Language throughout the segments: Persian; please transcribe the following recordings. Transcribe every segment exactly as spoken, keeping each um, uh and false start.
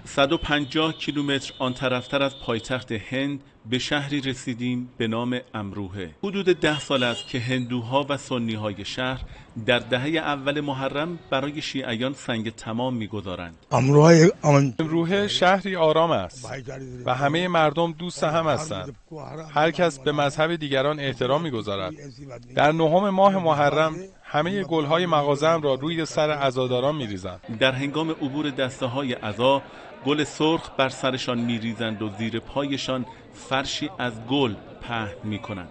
صد و پنجاه کیلومتر آن طرفتر از پایتخت هند به شهری رسیدیم به نام امروهه. حدود ده سال است که هندوها و سنیهای شهر در دهه اول محرم برای شیعیان سنگ تمام می‌گذارند. امروهه شهری آرام است و همه مردم دوست هم هستند. هر کس به مذهب دیگران احترام می‌گذارد. در نهم ماه محرم همه گل‌های مغازه‌ام را روی سر عزاداران می‌ریزند. در هنگام عبور دسته‌های عزا گل سرخ بر سرشان می‌ریزند و زیر پایشان فرشی از گل پهن می‌کنند.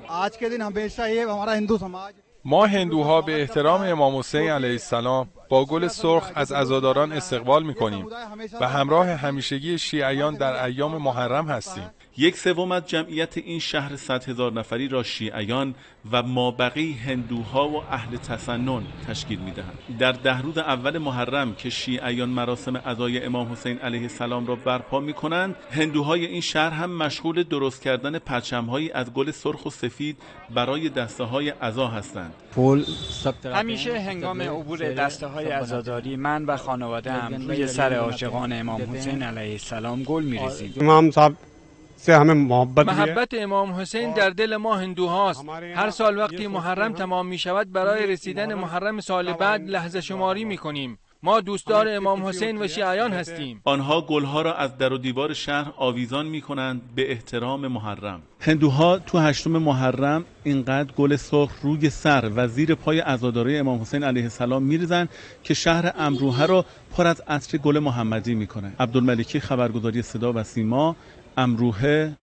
ما هندوها به احترام امام حسین علیه السلام با گل سرخ از عزاداران استقبال می‌کنیم و همراه همیشگی شیعیان در ایام محرم هستیم. یک سوم از جمعیت این شهر صد هزار نفری را شیعیان و مابقی هندوها و اهل تسنن تشکیل می‌دهند. در ده روز اول محرم که شیعیان مراسم عزای امام حسین علیه السلام را برپا می‌کنند، هندوهای این شهر هم مشغول درست کردن پرچم‌هایی از گل سرخ و سفید برای دسته‌های عزا هستند. همیشه هنگام عبور دسته‌های عزاداری من و خانواده‌ام روی سر عاشقان امام حسین علیه السلام گل می‌ریزیم. امام صاحب سے ہمیں محبت محبت امام حسین در دل ما هندوهاست. هر سال وقتی محرم تمام می شود برای رسیدن محرم سال بعد لحظه شماری می کنیم. ما دوستدار امام حسین و شیعیان هستیم. آنها گلها را از در و دیوار شهر آویزان می کنند به احترام محرم. هندوها تو هشتم محرم اینقدر گل سرخ روی سر و زیر پای عزاداری امام حسین علیه السلام می‌ریزند که شهر امروهه را پر از عطر گل محمدی می‌کنه. عبدالملکی، خبرگزاری صدا و سیما، امروهه،